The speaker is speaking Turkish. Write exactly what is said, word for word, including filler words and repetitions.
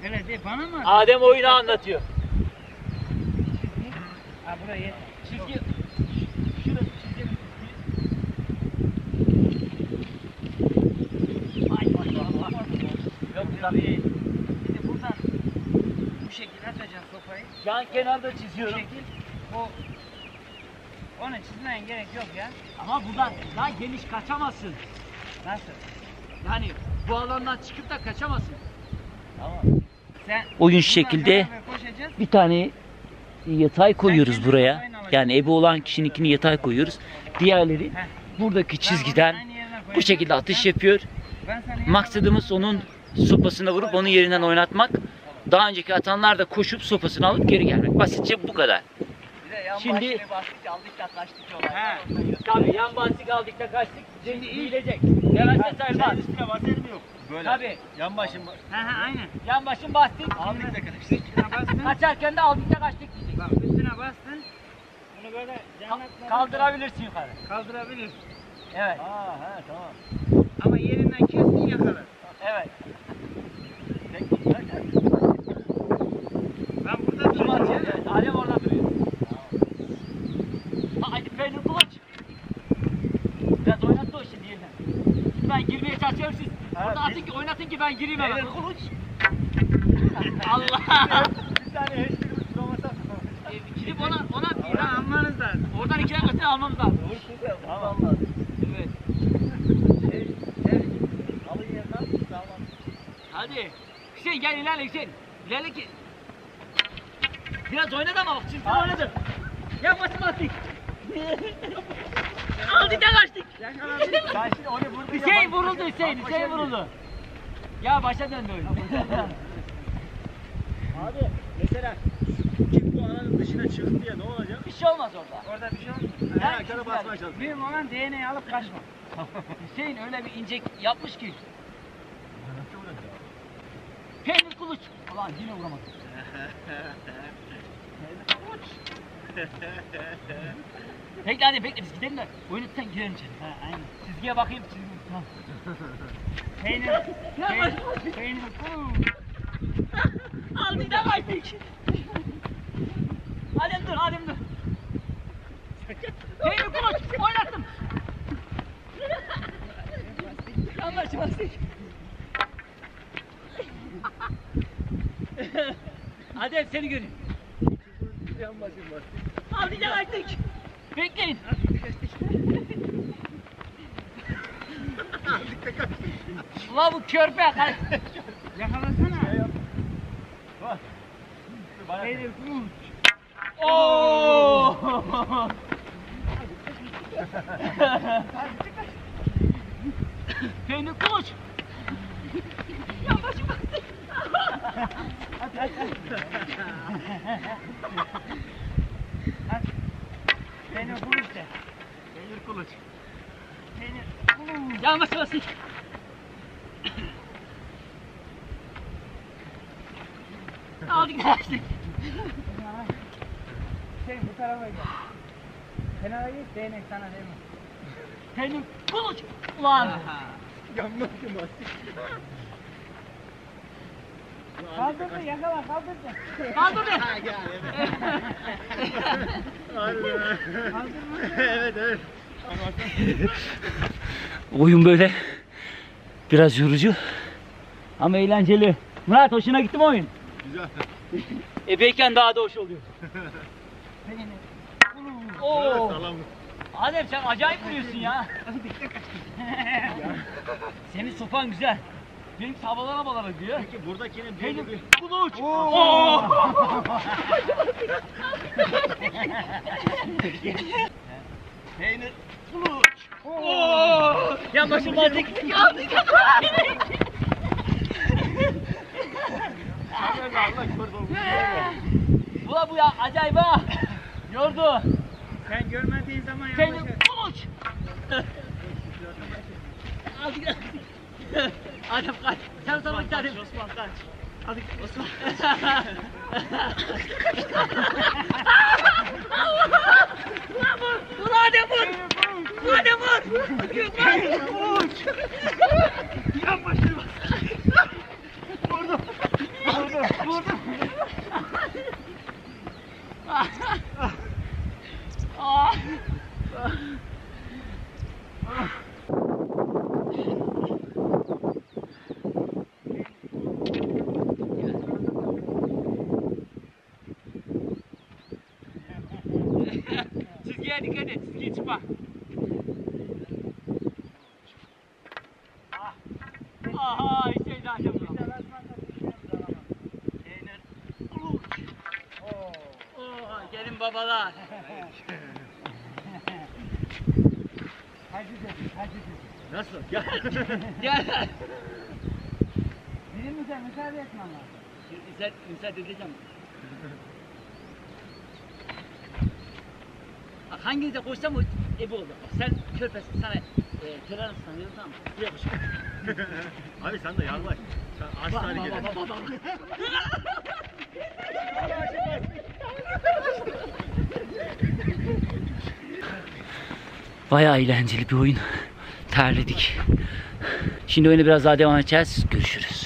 Öyle değil, bana mı? Adem oyunu anlatıyor. Ha burayı. Çizgi. Şurası çizelim. Ay maşallah. Yok tabii. Şimdi buradan bu şekilde atacaksın sopayı. Yan kenarda Bu çiziyorum. şekil. O onu çizmeye gerek yok ya. Ama buradan daha geniş kaçamazsın. Nasıl? Yani bu alandan çıkıp da kaçamazsın. Tamam. Sen Oyun buradan şekilde beraber koşacağız. bir tane yatay koyuyoruz kendi buraya. kafayla alacaksın. Yani ebe olan kişininkini yatay koyuyoruz. Diğerleri Heh. buradaki Ben çizgiden onu aynı yerine bu koyacağım. şekilde atış Ben- yapıyor. ben sana Maksadımız onun sopasına vurup onu yerinden oynatmak. Daha önceki atanlar da koşup sopasını alıp geri gelmek. Basitçe bu kadar. Şimdi Ha. tabii yan bastık aldık da kaçtık. Şimdi iyilecek. Yavaşça sayılmaz. Üstüne basar mı yok? Böyle. Tabii. Yan başım. Ha ha aynen. Yan başın bastık. Aldık da kaçtık. Üstüne bastın. Kaçarken de aldık da kaçtık diyecek. Bak üstüne bastın. Bunu böyle Ka- cennetlerine kaldırabilirsin yukarı. kaldırabilirsin. Evet. Ha ha tamam. Ama yerinden kestin yakalar. Evet. Ben burada Kim duracağım. atıyor? Evet. Alem orada duruyor. Haydi peynir kılıç. Biraz oynattı o şimdi yerine. Ben girmeye çalışıyorum siz. Ha, Burada biz- atın ki oynatın ki ben gireyim hemen. Peynir kılıç. Allah. Bir tane hiçbirimiz tutamazsak. E, Gidip ona ona bir Bunu almanız lazım. oradan iki dakikasını almamız lazım. Tamam. Evet. Şey, şey, alın yerden. Tamam. Hadi. Hüseyin gel ilerle Hüseyin. İlerle ki. Biraz oynat ama bak çizgini Ha. oynadı. Ya basma attık. Aldık da kaçtık. Ben şimdi onu vurdum. Hüseyin vuruldu Hüseyin. Hüseyin vuruldu. Ya başa döndü oyun. Abi mesela kim bu alanın dışına çıktı ya ne olacak? Bir şey olmaz orada. Orada bir şey olmuyor. Ha, Yani kere çizgiler- basmaya çalışıyor. Mühim olan D N A'yı alıp kaçma. Hüseyin öyle bir ince yapmış ki. Peynir kılıç. Ulan yine vuramadım. Bekle hadi bekle biz gidelim de oyunu sen girelim içeri. Ha aynen. Çizgiye bakayım çizgi. Tamam. Peynir. peynir. Peynir. Uuu. Aldık da kaçtık. Adem dur Adem dur. Peynir kılıç oynattım. Yanlış bastık. Adem seni göreyim. Yan başım var. Aldık da kaçtık. Bekleyin. Ula bu körpe kaç. Yakalasana. Bak. Bana Peynir. Uuu. Oo! Peynir kılıç. Ya başım baktı. Peynir bul işte. peynir kılıç. Peynir. Uuu. Yanlış bastık. Aldık kaçtık. Şey bu tarafa gel. Kenara git değnek sana değmez. Peynir kılıç. Ulan. Yanmak kim bastık? Kaldırdı yakala kaldırdı. Kaldı be. Harbiden. Kaldırma. Evet evet. Oyun böyle biraz yorucu ama eğlenceli. Murat hoşuna gitti mi oyun? Güzel. Ebeyken daha da hoş oluyor. Peynir. Oo. Salam. Adem sen acayip vuruyorsun ya. Senin sopan güzel. Benim havalara balara gidiyor. Peki buradakinin Peynir belli bir... kuluç. Oo. Peynir kılıç. Oo. Ya başım bastık. Aldık. Allah korusun. Ula bu ya acayip ha. Yordu. Sen görmediğin zaman Peynir yavaş. kuluç. Aldık. Adem kaç. Sen sana bir tane. Osman kaç. Hadi Osman. Ulan vur. Vur Adem vur. Vur Adem vur. Vur. Yan başım. Vurdum. Vurdum. vurdum. Ah. Çizgiye dikkat et, çizgiye çıkma. Aha, işte zaten bu. Oo, gelin babalar. Hacı dedi, hacı dedi. Nasıl? Gel. Gel. Bilir misin? Müsaade etmem lazım. Müsaade, müsaade edeceğim. Bak hanginize koşsam o ebe olur. Bak sen körpesin, sana e, tören sanıyorum, tamam mı? Buraya koş. Abi sen de yaklaş. Sen aç Bak, tane bak, gelin. bak, bak, bak. Bayağı eğlenceli bir oyun. Terledik. Şimdi oyuna biraz daha devam edeceğiz. Görüşürüz.